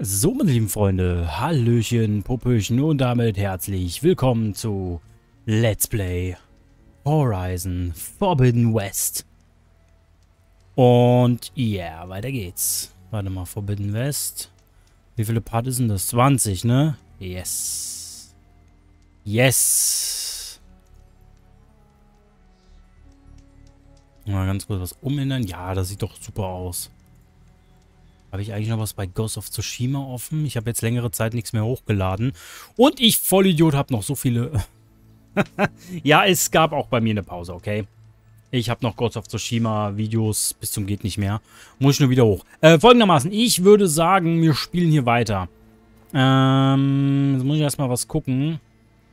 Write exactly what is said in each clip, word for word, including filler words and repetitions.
So, meine lieben Freunde, Hallöchen, Popöchen und damit herzlich willkommen zu Let's Play Horizon Forbidden West. Und ja, yeah, weiter geht's. Warte mal, Forbidden West. Wie viele Parts sind das? zwanzig, ne? Yes. Yes. Mal ganz kurz was umändern. Ja, das sieht doch super aus. Habe ich eigentlich noch was bei Ghost of Tsushima offen? Ich habe jetzt längere Zeit nichts mehr hochgeladen. Und ich, Vollidiot, habe noch so viele... Ja, es gab auch bei mir eine Pause, okay? Ich habe noch Ghost of Tsushima Videos bis zum geht nicht mehr. Muss ich nur wieder hoch. Äh, folgendermaßen, ich würde sagen, wir spielen hier weiter. Ähm, jetzt muss ich erstmal was gucken.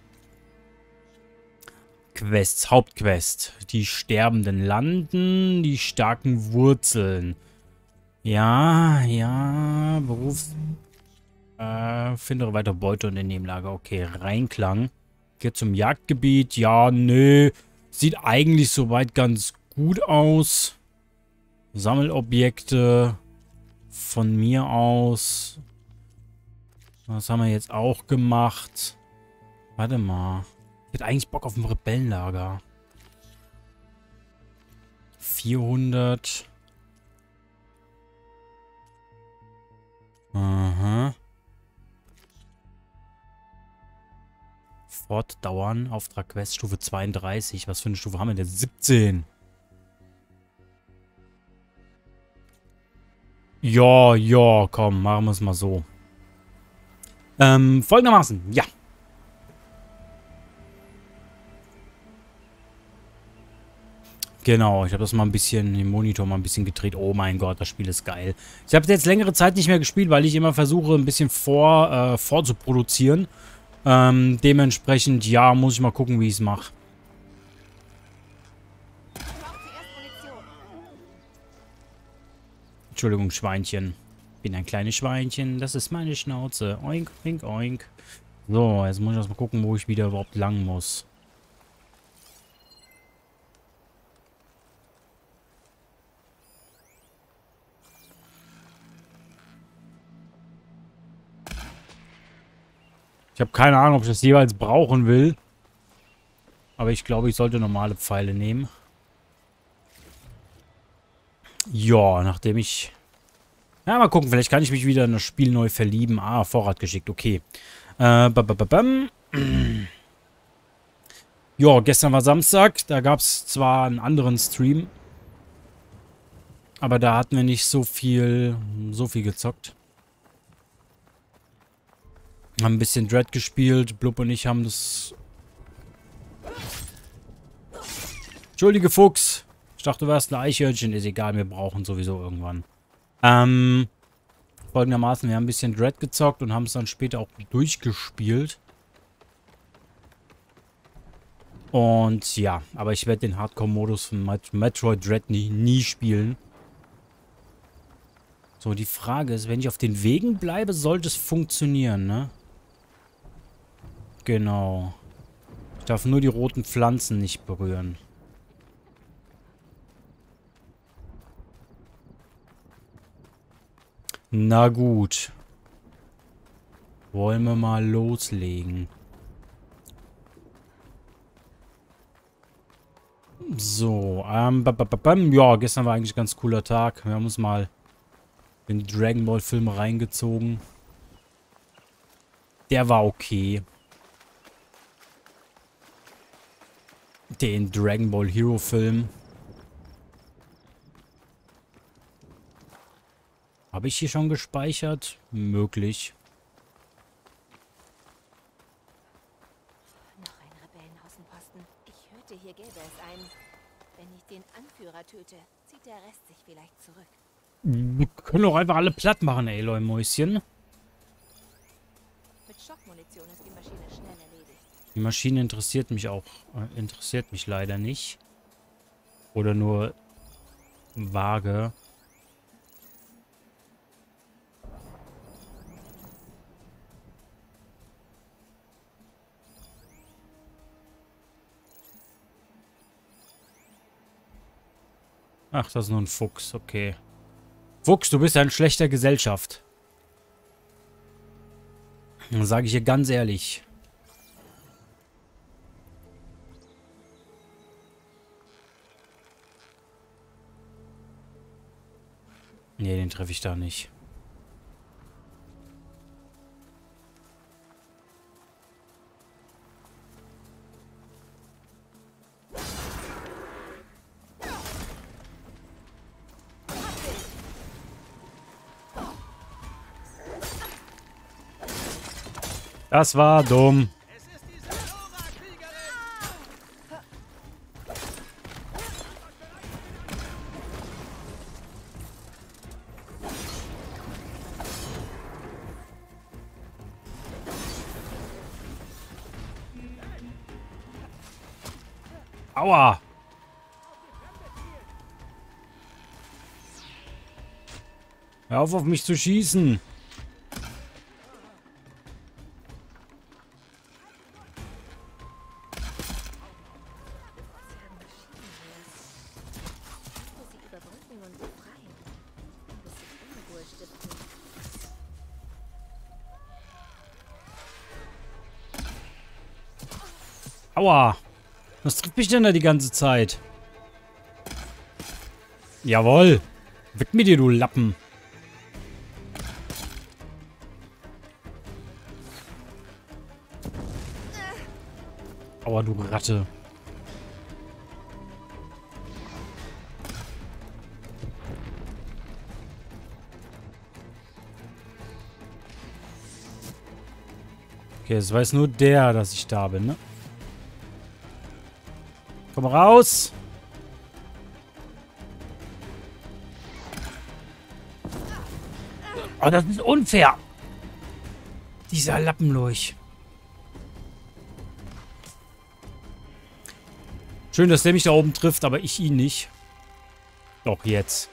Quests, Hauptquest. Die Sterbenden landen, die starken Wurzeln. Ja, ja, Berufs... Äh, finde weiter Beute und in Nebenlager. Okay, Reinklang. Geht zum Jagdgebiet. Ja, nö. Sieht eigentlich soweit ganz gut aus. Sammelobjekte. Von mir aus. Was haben wir jetzt auch gemacht? Warte mal. Ich hätte eigentlich Bock auf ein Rebellenlager. vierhundert... Aha. Fortdauern. Auftrag Quest Stufe zweiunddreißig. Was für eine Stufe haben wir denn? siebzehn. Ja, ja, komm, machen wir es mal so. Ähm, folgendermaßen, ja. Genau, ich habe das mal ein bisschen, den Monitor mal ein bisschen gedreht. Oh mein Gott, das Spiel ist geil. Ich habe jetzt längere Zeit nicht mehr gespielt, weil ich immer versuche, ein bisschen vor, äh, vorzuproduzieren. Ähm, dementsprechend, ja, muss ich mal gucken, wie ich es mache. Entschuldigung, Schweinchen. Bin ein kleines Schweinchen, das ist meine Schnauze. Oink, oink, oink. So, jetzt muss ich erst mal gucken, wo ich wieder überhaupt lang muss. Ich habe keine Ahnung, ob ich das jeweils brauchen will. Aber ich glaube, ich sollte normale Pfeile nehmen. Ja, nachdem ich... Ja, mal gucken, vielleicht kann ich mich wieder in das Spiel neu verlieben. Ah, Vorrat geschickt, okay. Äh, babababam. Ja, gestern war Samstag. Da gab es zwar einen anderen Stream. Aber da hatten wir nicht so viel, so viel gezockt. Haben ein bisschen Dread gespielt. Blub und ich haben das... Entschuldige, Fuchs. Ich dachte, du wärst ein Eichhörnchen. Ist egal, wir brauchen sowieso irgendwann. Ähm, folgendermaßen, wir haben ein bisschen Dread gezockt und haben es dann später auch durchgespielt. Und ja, aber ich werde den Hardcore-Modus von Met Metroid Dread nie, nie spielen. So, die Frage ist, wenn ich auf den Wegen bleibe, sollte es funktionieren, ne? Genau. Ich darf nur die roten Pflanzen nicht berühren. Na gut. Wollen wir mal loslegen. So, ähm, babababam. Ja, gestern war eigentlich ein ganz cooler Tag. Wir haben uns mal den Dragon Ball Film reingezogen. Der war okay. Den Dragon Ball Hero Film. Habe ich hier schon gespeichert? Möglich. Noch ein Rebellenaußenposten. Ich hörte, hier gäbe es einen. Wenn ich den Anführer töte, zieht der Rest sich vielleicht zurück. Wir können doch einfach alle platt machen, ey, Leute Mäuschen. Mit Schockmunition ist die Maschine schnell erledigt. Die Maschine interessiert mich auch. Äh, interessiert mich leider nicht. Oder nur vage. Ach, das ist nur ein Fuchs, okay. Fuchs, du bist ein schlechter Gesellschaft. Sage ich hier ganz ehrlich. Nee, den treffe ich da nicht. Das war dumm. Aua. Hör auf, auf mich zu schießen. Aua. Was trifft mich denn da die ganze Zeit? Jawohl. Weg mit dir, du Lappen. Aua, du Ratte. Okay, es weiß nur der, dass ich da bin, ne? Komm raus! Oh, das ist unfair! Dieser Lappenlurch. Schön, dass der mich da oben trifft, aber ich ihn nicht. Doch, jetzt.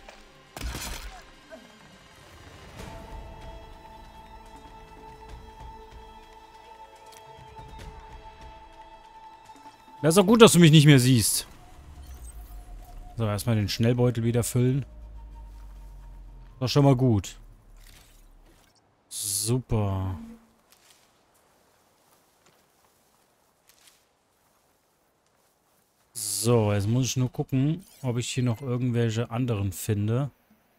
Das ist auch gut, dass du mich nicht mehr siehst. So, erstmal den Schnellbeutel wieder füllen. Das ist schon mal gut. Super. So, jetzt muss ich nur gucken, ob ich hier noch irgendwelche anderen finde.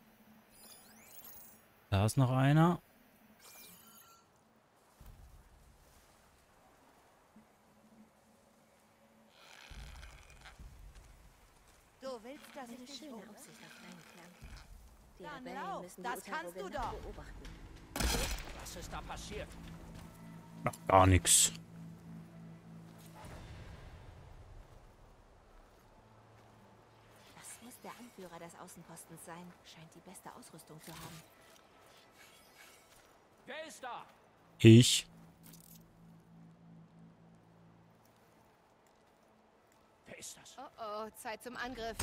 Da ist noch einer. Du willst, dass ich dich schöne Aussicht auf deinen Klang. Die Dann Rebellen lauf, müssen das die kannst du Utero doch. beobachten. Was ist da passiert? Ach, gar nichts. Das muss der Anführer des Außenpostens sein. Scheint die beste Ausrüstung zu haben. Wer ist da? Ich. Wer ist das? Oh oh, Zeit zum Angriff.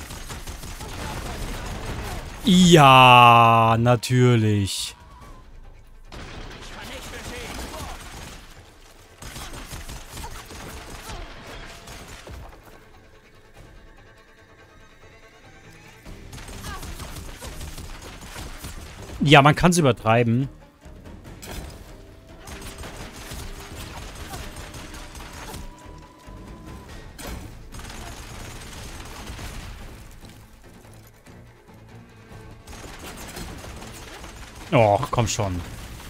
Ja, natürlich. Ich vernichte sie. Ja, man kann es übertreiben. Och, komm schon.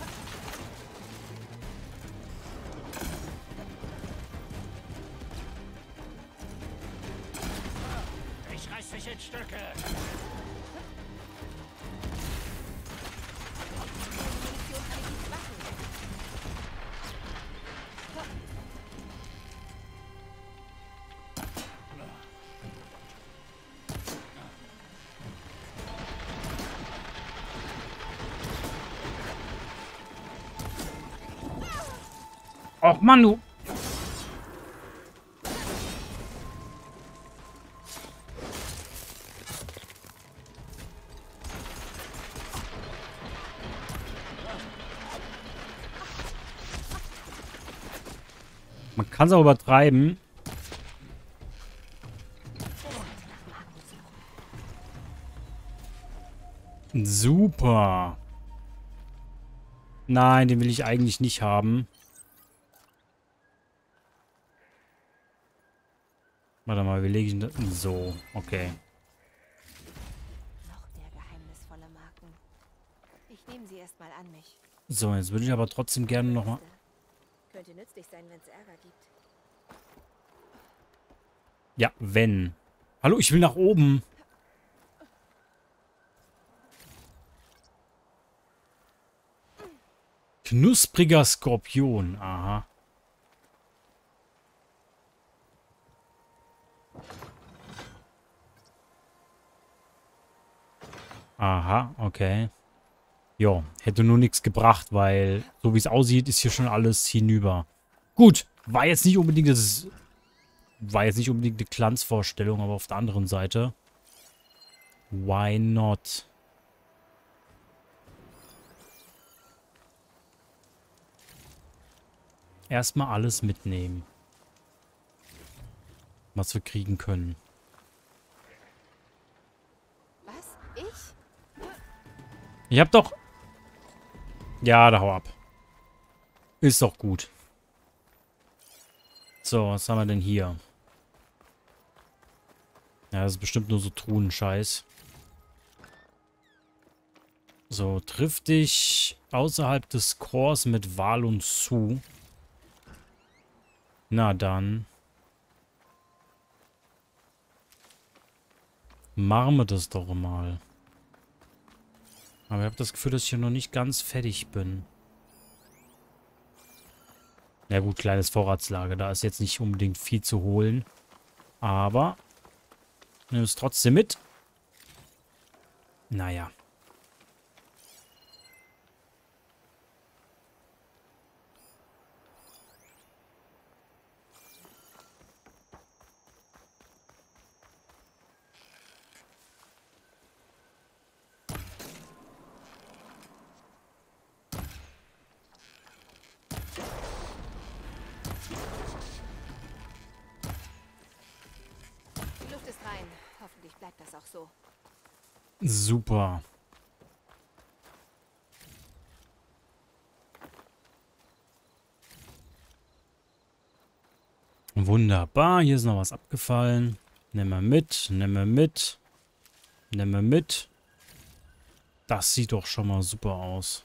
Ich reiß dich in Stücke. Och, Mann, du. Man kann es auch übertreiben. Super. Nein, den will ich eigentlich nicht haben. Warte mal, wie lege ich ihn da? So, okay. Noch mehr geheimnisvolle Marken. Ich nehme sie erstmal an mich. So, jetzt würde ich aber trotzdem gerne nochmal... Könnte nützlich sein, wenn es Ärger gibt. Ja, wenn. Hallo, ich will nach oben. Knuspriger Skorpion. Aha. Aha, okay. Jo, hätte nur nichts gebracht, weil so wie es aussieht, ist hier schon alles hinüber. Gut, war jetzt nicht unbedingt das... War jetzt nicht unbedingt eine Glanzvorstellung, aber auf der anderen Seite. Why not? Erstmal alles mitnehmen. Was wir kriegen können. Was? Ich? Ich hab doch... Ja, da hau ab. Ist doch gut. So, was haben wir denn hier? Ja, das ist bestimmt nur so Truhenscheiß. So, triff dich außerhalb des Cores mit Wal und Su. Na dann. Machen wir das doch mal. Aber ich habe das Gefühl, dass ich hier noch nicht ganz fertig bin. Ja gut, kleines Vorratslager. Da ist jetzt nicht unbedingt viel zu holen. Aber nimm es trotzdem mit. Naja. Die Luft ist rein. Hoffentlich bleibt das auch so. Super. Wunderbar. Hier ist noch was abgefallen. Nimm mal mit. Nimm mal mit. Nimm mal mit. Das sieht doch schon mal super aus.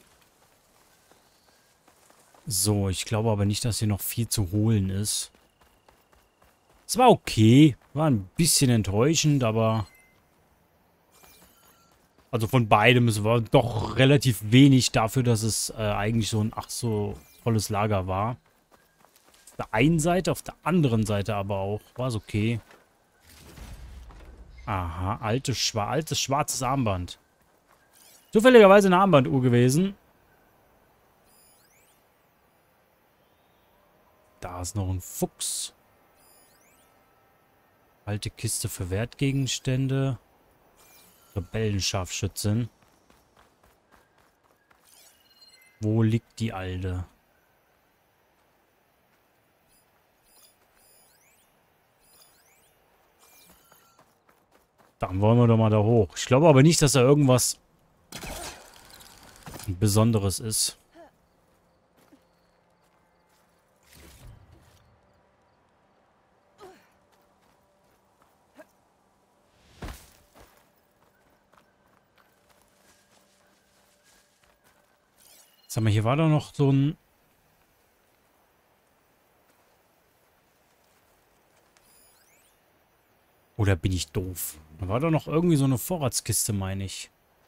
So, ich glaube aber nicht, dass hier noch viel zu holen ist. Es war okay. War ein bisschen enttäuschend, aber... Also von beidem, es war doch relativ wenig dafür, dass es äh, eigentlich so ein ach so tolles Lager war. Auf der einen Seite, auf der anderen Seite aber auch. War es okay. Aha, altes, schwa altes schwarzes Armband. Zufälligerweise eine Armbanduhr gewesen. Da ist noch ein Fuchs. Alte Kiste für Wertgegenstände. Rebellenscharfschützin. Wo liegt die Alte? Dann wollen wir doch mal da hoch. Ich glaube aber nicht, dass da irgendwas Besonderes ist. Sag mal, hier war doch noch so ein... Oder bin ich doof? Da war doch noch irgendwie so eine Vorratskiste, meine ich.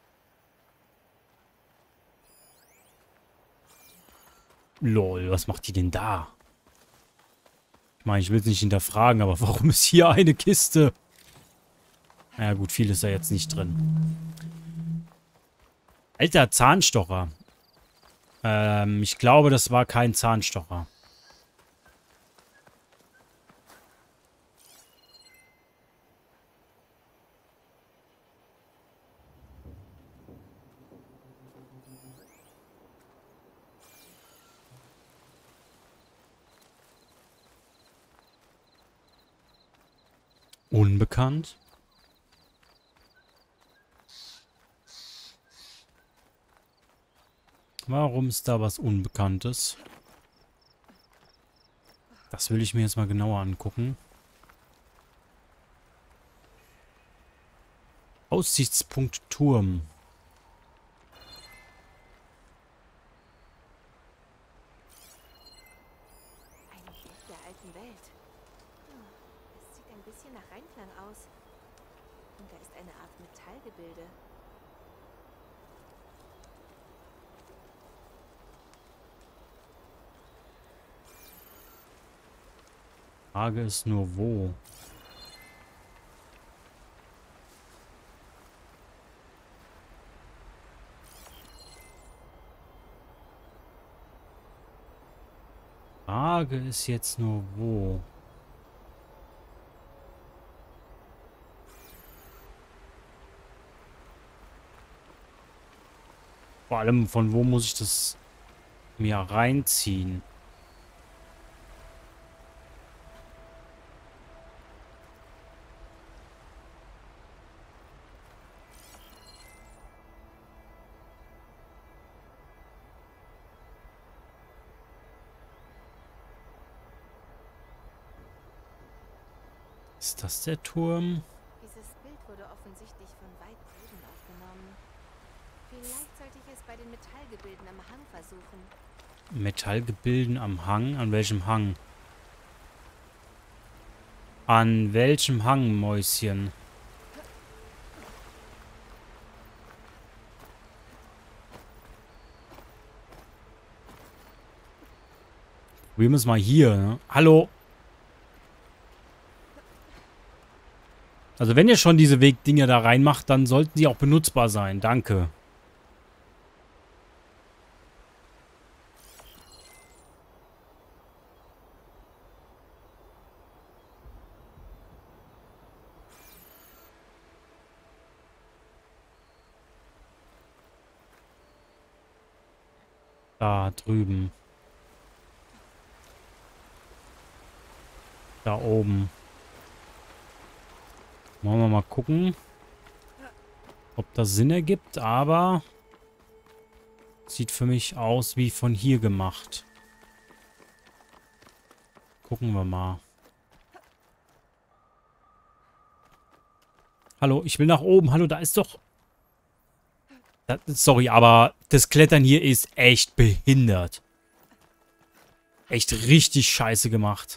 Lol, was macht die denn da? Ich meine, ich will es nicht hinterfragen, aber warum ist hier eine Kiste? Na ja, gut, viel ist da jetzt nicht drin. Alter, Zahnstocher. Ähm, ich glaube, das war kein Zahnstocher. Unbekannt. Warum ist da was Unbekanntes? Das will ich mir jetzt mal genauer angucken. Aussichtspunkt Turm. Ein Bild der alten Welt. Hm, es sieht ein bisschen nach Reinklang aus. Und da ist eine Art Metallgebilde. Frage ist nur, wo? Frage ist jetzt nur, wo? Vor allem, von wo muss ich das mir reinziehen? Ist das der Turm? Dieses Bild wurde offensichtlich von weit drüben aufgenommen. Vielleicht sollte ich es bei den Metallgebilden am Hang versuchen. Metallgebilden am Hang? An welchem Hang? An welchem Hang, Mäuschen? Probieren wir es mal hier, ne? Hallo? Also wenn ihr schon diese Wegdinger da reinmacht, dann sollten die auch benutzbar sein. Danke. Da drüben. Da oben. Wollen wir mal gucken, ob das Sinn ergibt, aber sieht für mich aus wie von hier gemacht. Gucken wir mal. Hallo, ich will nach oben. Hallo, da ist doch... Das, sorry, aber das Klettern hier ist echt behindert. Echt richtig scheiße gemacht.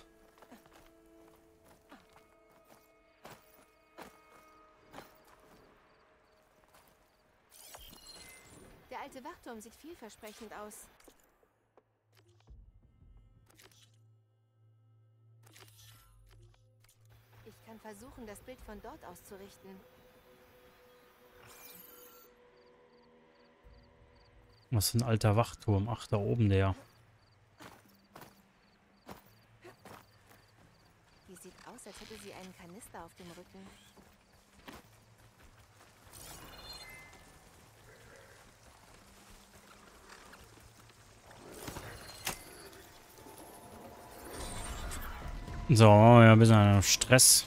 Der alte Wachturm sieht vielversprechend aus. Ich kann versuchen, das Bild von dort aus zu richten. Was für ein alter Wachturm. Ach, da oben der. Die sieht aus, als hätte sie einen Kanister auf dem Rücken. So, ja, ein bisschen Stress.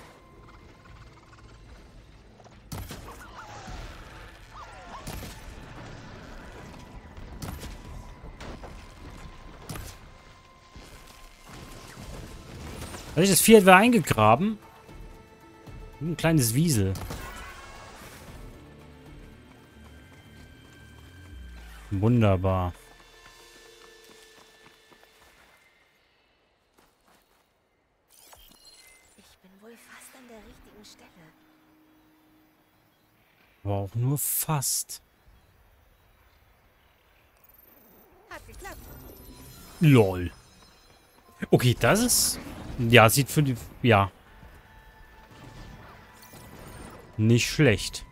Hat sich das Vieh etwa eingegraben? Ein kleines Wiesel. Wunderbar. Ich bin wohl fast an der richtigen Stelle. Aber auch nur fast. Hat geklappt. Lol. Okay, das ist... Ja, sieht für die... Ja. Nicht schlecht.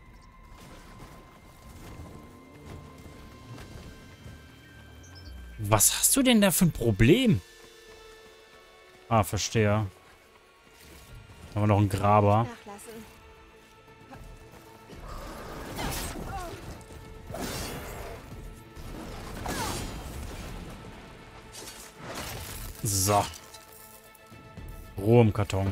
Was hast du denn da für ein Problem? Ah, verstehe. Haben wir noch einen Graber. Nachlassen. So. Ruhe im Karton.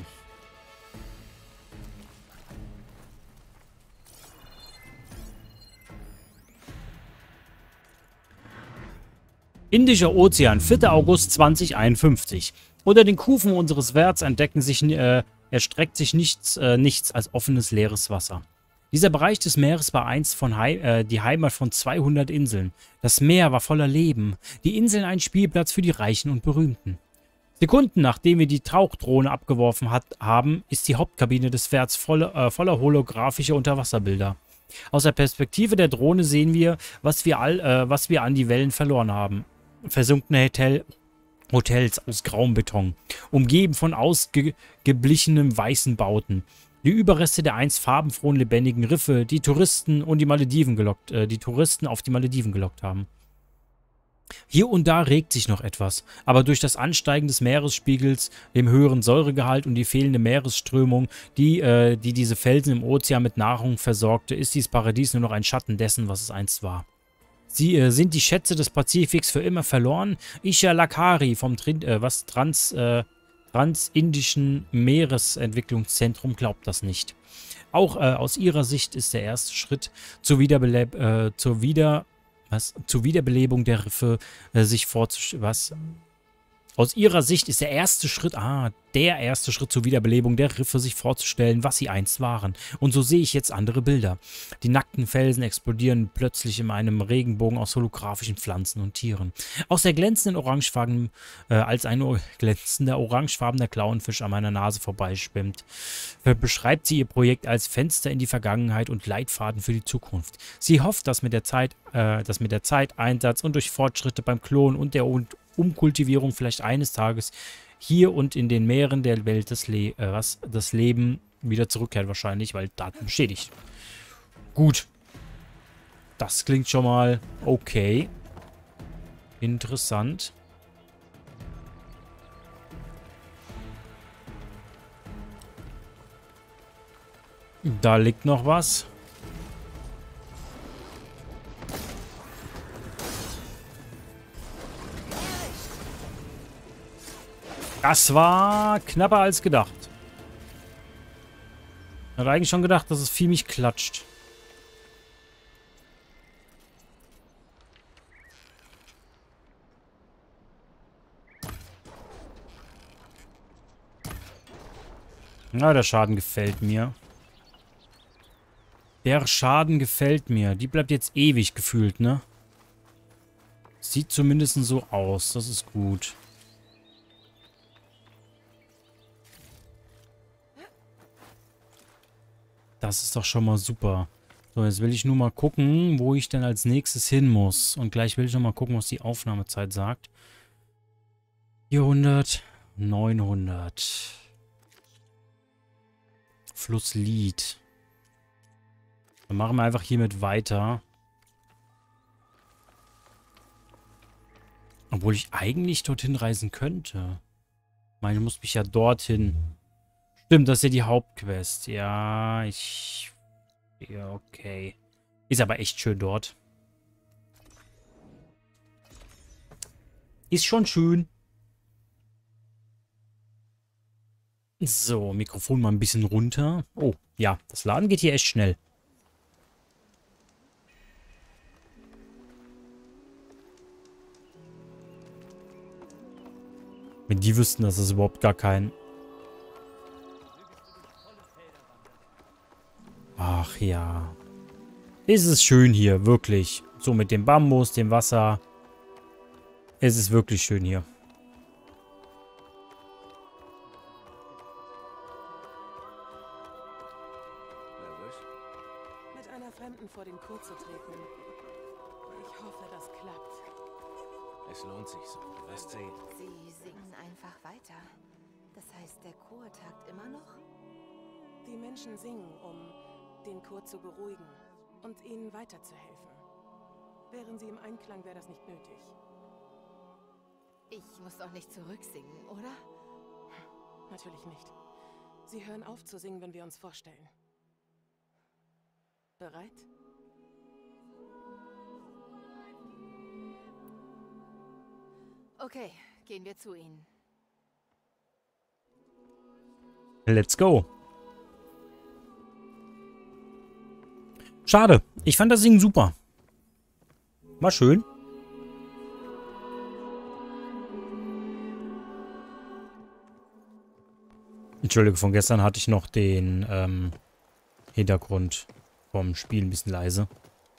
Indischer Ozean, vierter August zweitausendeinundfünfzig. Unter den Kufen unseres Werts entdecken sich, äh, erstreckt sich nichts, äh, nichts als offenes, leeres Wasser. Dieser Bereich des Meeres war einst von Hei äh, die Heimat von zweihundert Inseln. Das Meer war voller Leben, die Inseln ein Spielplatz für die Reichen und Berühmten. Sekunden nachdem wir die Tauchdrohne abgeworfen hat, haben, ist die Hauptkabine des Werts voller, äh, voller holographischer Unterwasserbilder. Aus der Perspektive der Drohne sehen wir, was wir, all, äh, was wir an die Wellen verloren haben. Versunkene Hotel, Hotels aus grauem Beton, umgeben von ausgeblichenem weißen Bauten. Die Überreste der einst farbenfrohen, lebendigen Riffe, die Touristen und die Malediven gelockt, äh, die Touristen auf die Malediven gelockt haben. Hier und da regt sich noch etwas, aber durch das Ansteigen des Meeresspiegels, dem höheren Säuregehalt und die fehlende Meeresströmung, die, äh, die diese Felsen im Ozean mit Nahrung versorgte, ist dieses Paradies nur noch ein Schatten dessen, was es einst war. Sie äh, sind die Schätze des Pazifiks für immer verloren. Isha Lakari vom Trin äh, was Trans, äh, Transindischen Meeresentwicklungszentrum glaubt das nicht. Auch äh, aus ihrer Sicht ist der erste Schritt zur, Wiederbeleb äh, zur, Wieder was? zur Wiederbelebung der Riffe äh, sich vorzustellen. Was? Aus ihrer Sicht ist der erste Schritt, ah, der erste Schritt zur Wiederbelebung der Riffe, sich vorzustellen, was sie einst waren. Und so sehe ich jetzt andere Bilder. Die nackten Felsen explodieren plötzlich in einem Regenbogen aus holographischen Pflanzen und Tieren. Aus der glänzenden Orangefarben, äh, als ein glänzender orangefarbener Clownfisch an meiner Nase vorbeischwimmt, beschreibt sie ihr Projekt als Fenster in die Vergangenheit und Leitfaden für die Zukunft. Sie hofft, dass mit der Zeit, äh, dass mit der Zeit, Einsatz und durch Fortschritte beim Klonen und der und Umkultivierung vielleicht eines Tages hier und in den Meeren der Welt das, Le äh, was, das Leben wieder zurückkehrt wahrscheinlich, weil Daten beschädigt. Gut. Das klingt schon mal okay. Interessant. Da liegt noch was. Das war knapper als gedacht. Ich hatte eigentlich schon gedacht, dass es Vieh mich klatscht. Na, der Schaden gefällt mir. Der Schaden gefällt mir. Die bleibt jetzt ewig gefühlt, ne? Sieht zumindest so aus. Das ist gut. Das ist doch schon mal super. So, jetzt will ich nur mal gucken, wo ich denn als nächstes hin muss. Und gleich will ich noch mal gucken, was die Aufnahmezeit sagt. vierhundert, neunhundert. Flusslied. Dann machen wir einfach hiermit weiter. Obwohl ich eigentlich dorthin reisen könnte. Ich meine, ich muss mich ja dorthin... Stimmt, das ist ja die Hauptquest. Ja, ich... Ja, okay. Ist aber echt schön dort. Ist schon schön. So, Mikrofon mal ein bisschen runter. Oh, ja, das Laden geht hier echt schnell. Wenn die wüssten, dass es überhaupt gar kein... Ach ja. Es ist schön hier, wirklich. So mit dem Bambus, dem Wasser. Es ist wirklich schön hier. Mit einer Fremden vor den Chor zu treten. Ich hoffe, das klappt. Es lohnt sich so. Du wirst sehen. Sie singen einfach weiter. Das heißt, der Chor tagt immer noch? Die Menschen singen, um den Chor zu beruhigen und ihnen weiterzuhelfen. Wären sie im Einklang, wäre das nicht nötig. Ich muss doch nicht zurücksingen, oder? Natürlich nicht. Sie hören auf zu singen, wenn wir uns vorstellen. Bereit? Okay, gehen wir zu ihnen. Let's go. Schade. Ich fand das Singen super. War schön. Entschuldigung, von gestern hatte ich noch den ähm, Hintergrund vom Spiel ein bisschen leise.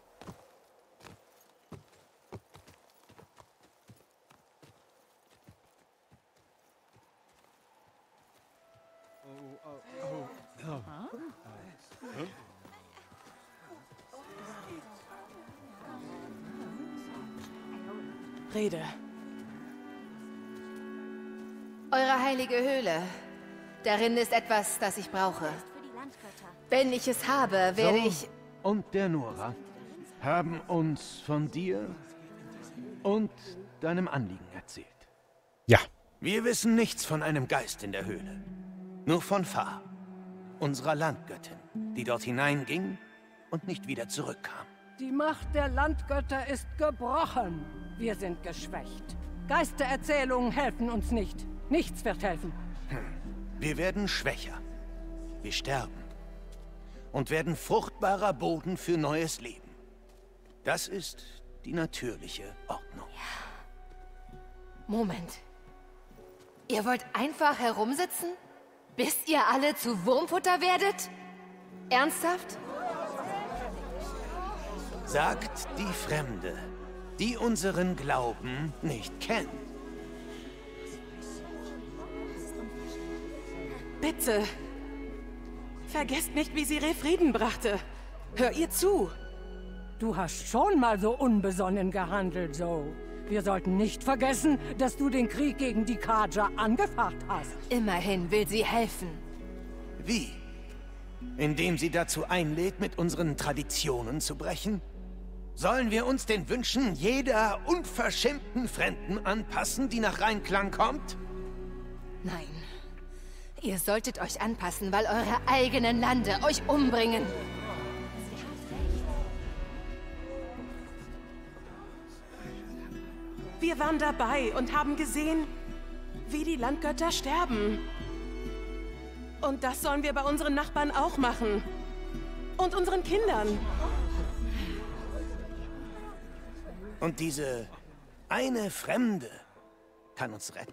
Rede. Eure heilige Höhle. Darin ist etwas, das ich brauche. Wenn ich es habe, werde So, ich... und der Nora haben uns von dir und deinem Anliegen erzählt. Ja. Wir wissen nichts von einem Geist in der Höhle. Nur von Fa, unserer Landgöttin, die dort hineinging und nicht wieder zurückkam. Die Macht der Landgötter ist gebrochen. Wir sind geschwächt. Geistererzählungen helfen uns nicht. Nichts wird helfen. Wir werden schwächer. Wir sterben. Und werden fruchtbarer Boden für neues Leben. Das ist die natürliche Ordnung. Moment. Ihr wollt einfach herumsitzen? Bis ihr alle zu Wurmfutter werdet? Ernsthaft? Sagt die Fremde, die unseren Glauben nicht kennt. Bitte. Vergesst nicht, wie Sireh Frieden brachte. Hör ihr zu. Du hast schon mal so unbesonnen gehandelt, Zoe. Wir sollten nicht vergessen, dass du den Krieg gegen die Kaja angefacht hast. Immerhin will sie helfen. Wie? Indem sie dazu einlädt, mit unseren Traditionen zu brechen? Sollen wir uns den Wünschen jeder unverschämten Fremden anpassen, die nach Reinklang kommt? Nein. Ihr solltet euch anpassen, weil eure eigenen Lande euch umbringen. Wir waren dabei und haben gesehen, wie die Landgötter sterben. Und das sollen wir bei unseren Nachbarn auch machen. Und unseren Kindern. Und diese eine Fremde kann uns retten.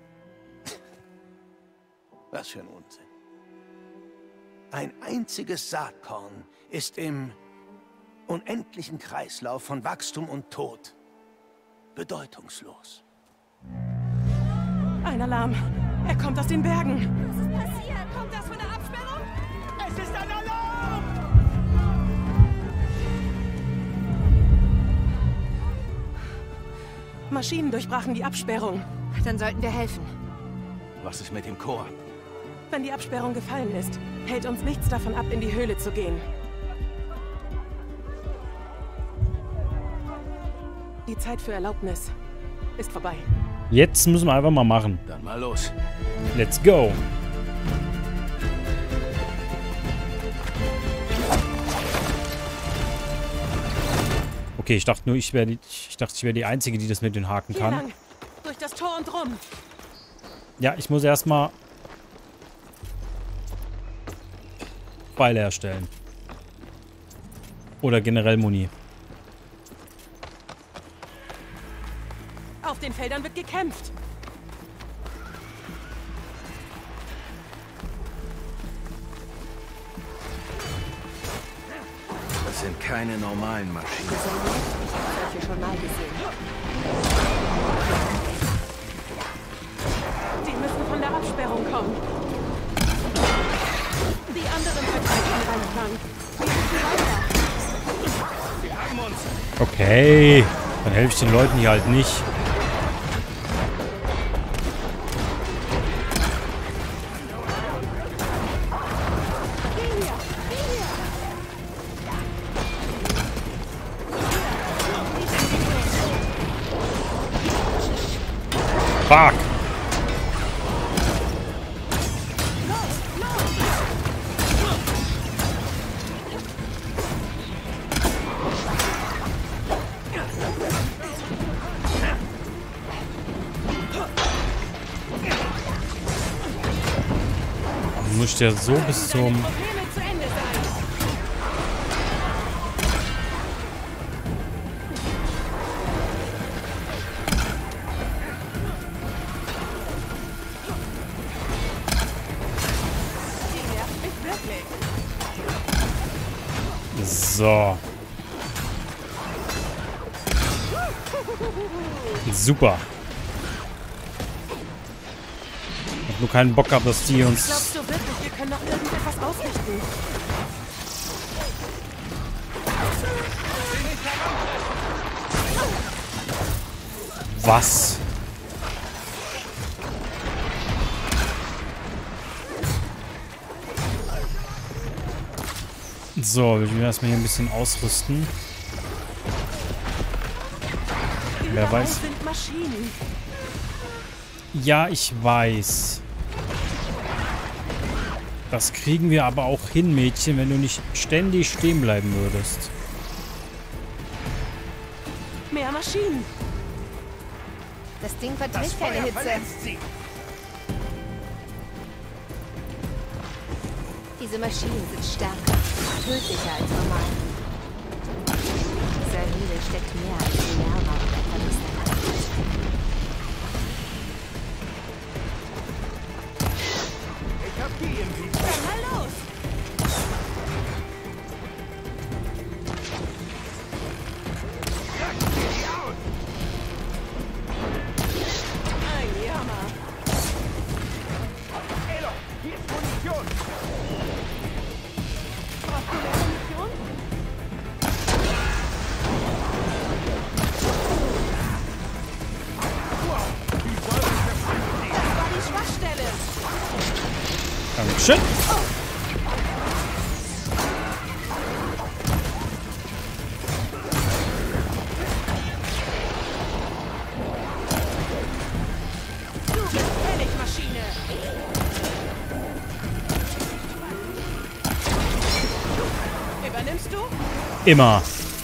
Was für ein Unsinn. Ein einziges Saatkorn ist im unendlichen Kreislauf von Wachstum und Tod bedeutungslos. Ein Alarm. Er kommt aus den Bergen. Was ist passiert? Kommt das von der Absperrung? Es ist ein Alarm! Maschinen durchbrachen die Absperrung. Dann sollten wir helfen. Was ist mit dem Chor? Wenn die Absperrung gefallen ist, hält uns nichts davon ab, in die Höhle zu gehen. Die Zeit für Erlaubnis ist vorbei. Jetzt müssen wir einfach mal machen. Dann mal los. Let's go. Okay, ich dachte nur, ich wäre die, ich dachte, ich wäre die Einzige, die das mit den Haken Hier kann. lang, durch das Tor und rum. Ja, ich muss erstmal Pfeile herstellen. Oder generell Muni. Auf den Feldern wird gekämpft. Das sind keine normalen Maschinen. Das habe schon mal gesehen. Die müssen von der Absperrung kommen. Die anderen verteidigen Reinklang. Wir müssen weiter. Wir haben uns! Okay, dann helfe ich den Leuten hier halt nicht. Fuck! Muss ich ja so bis zum... Probleme zu Ende sein. So. Super. Ich hab nur keinen Bock gehabt, dass die uns... Glaubst du wirklich, wir können noch irgendetwas ausrichten? Was? So, ich will erstmal hier ein bisschen ausrüsten. Wer Überall weiß. sind Maschinen. Ja, ich weiß. Das kriegen wir aber auch hin, Mädchen, wenn du nicht ständig stehen bleiben würdest. Mehr Maschinen. Das Ding Das verträgt keine Feuer Hitze. verletzt sie. Diese Maschinen sind stärker, tödlicher als normal. Dieser Höhle steckt mehr als die Lärme und der Verlust der Nacht. Ich hab die im Visier. Mal los! Jagt sie die aus. Ein Jammer. Aloy, hier ist Munition. Brauchst du mehr Munition? Das war die Schwachstelle. Dankeschön. Du bist fertig, Maschine. Übernimmst du? Immer.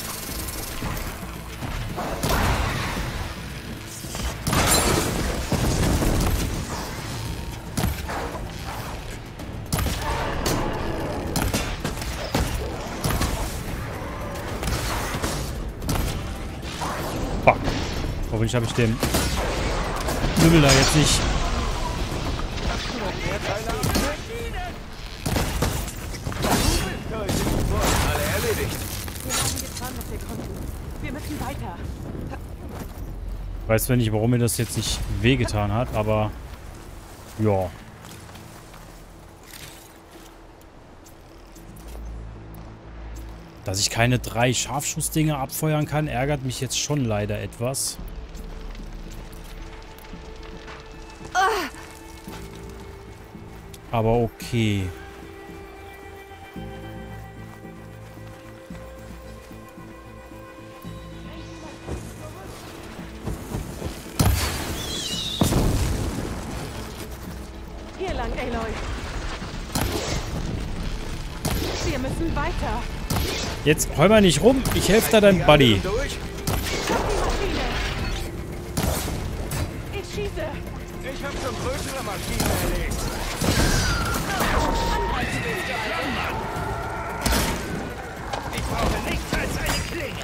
Fuck. Hoffentlich habe ich den Lümmel da jetzt nicht. Alle erledigt. Wir haben getan, was wir konnten. Wir müssen weiter. Weiß zwar nicht, warum mir das jetzt nicht wehgetan hat, aber ja. Dass ich keine drei Scharfschussdinger abfeuern kann, ärgert mich jetzt schon leider etwas. Aber okay. Hier lang, Aloy. Wir müssen weiter. Jetzt heul mal nicht rum. Ich helfe da deinem Buddy. Durch. Auf die Maschine. Ich schieße. Ich hab schon größere Maschinen erlegt. Ich brauche nichts als eine Klinge.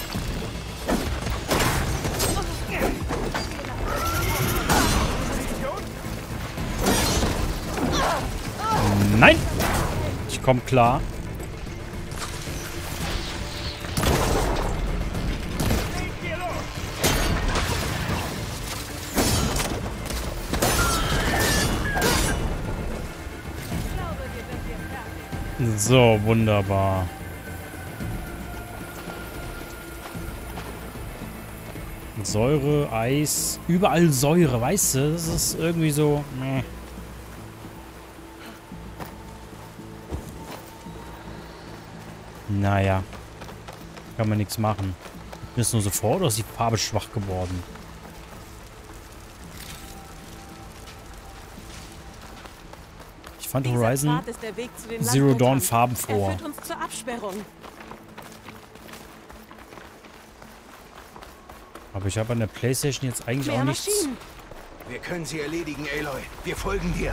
Nein! Ich komm klar. Hier los. So, wunderbar. Säure, Eis, überall Säure, weißt du? Das ist irgendwie so... Meh. Naja. Kann man nichts machen. Ist nur sofort oder ist die Farbe schwach geworden? Ich fand Dieser Horizon Pfad ist der Weg zu den Zero Landgöttern. Dawn farbenfroher. Er führt uns zur Absperrung. Aber ich habe an der PlayStation jetzt eigentlich Mehr auch nichts... Maschinen. Wir können sie erledigen, Aloy. Wir folgen dir.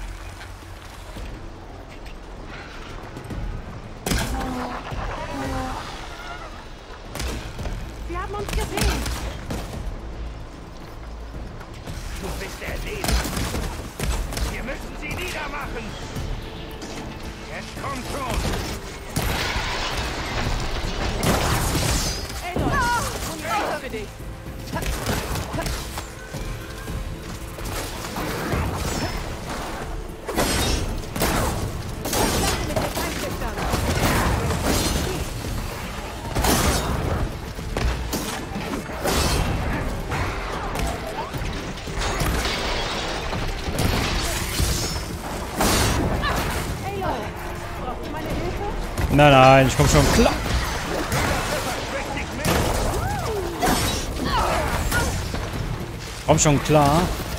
Wir haben uns gesehen. Du bist erledigt. Wir müssen sie niedermachen. Jetzt kommt schon. Aloy! Nein, nein, ich komm schon klar. Komm schon klar.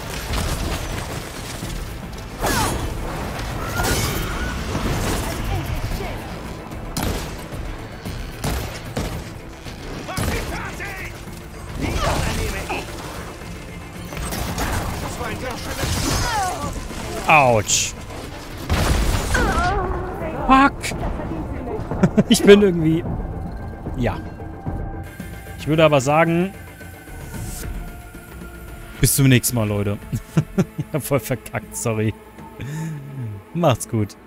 Autsch. Fuck. Ich bin irgendwie... Ja. Ich würde aber sagen... Bis zum nächsten Mal, Leute. Ich hab voll verkackt, sorry. Macht's gut.